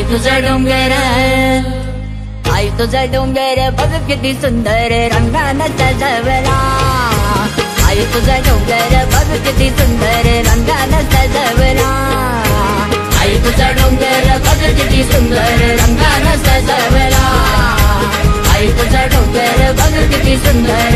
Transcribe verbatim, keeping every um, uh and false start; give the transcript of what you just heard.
तुझा डोंगर, आई तुझा डोंगर बघ किती सुंदर रंगानं सजवला. आई तुझा डोंगर बघ किती सुंदर रंगानं सजवला. आई तुझा डोंगर बघ किती सुंदर रंगानं सजवला. आई तुझा डोंगर बघ किती सुंदर